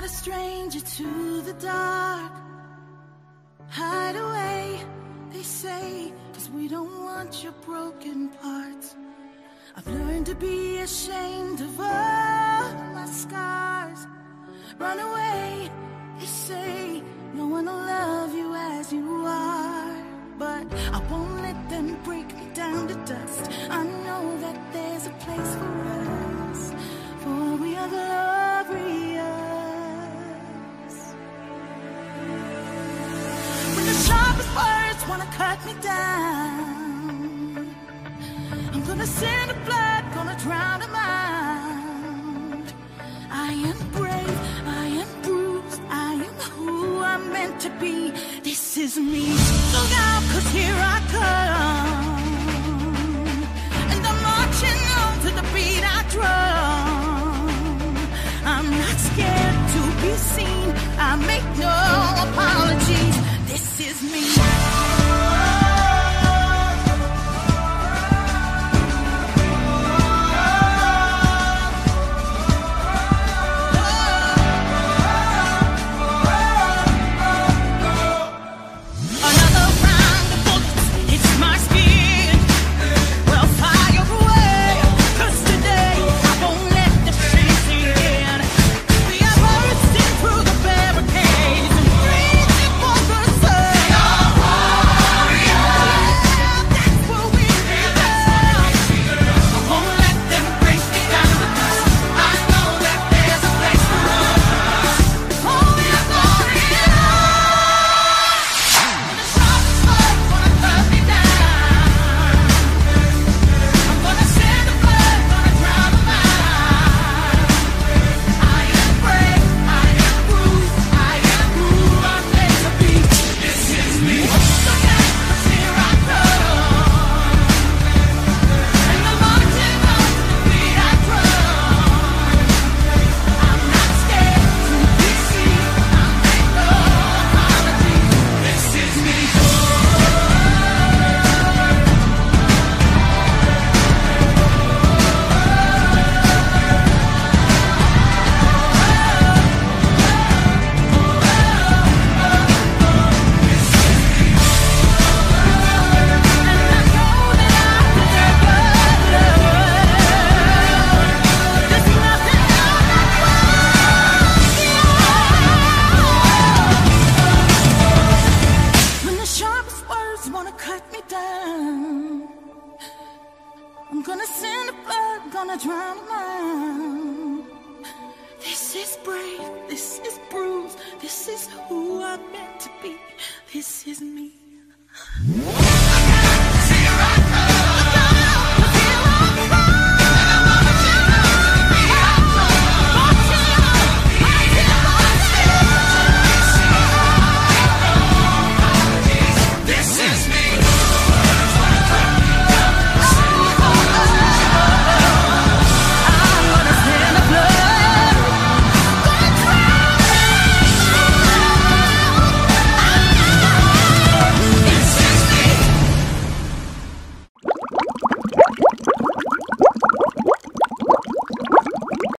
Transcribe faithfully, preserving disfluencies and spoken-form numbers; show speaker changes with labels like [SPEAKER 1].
[SPEAKER 1] a stranger to the dark. Hide away, they say, 'cause we don't want your broken parts. I've learned to be ashamed of all my scars. Run away, they say, no one will love you as you are. But I won't let them break me down to dust. I know that there's a place for us, for we are glorious. When the sharpest words wanna cut me down, I'm gonna send the blood, gonna drown them out. I am brave, I am bruised, I am who I'm meant to be. This is me. Look out, 'cause here I come, and I'm marching on to the beat I drum. I'm not scared to be seen, I make no apologies. This is me. I'm gonna send the blood, gonna drown them out. This is brave, this is bruised, this is who I'm meant to be. This is me.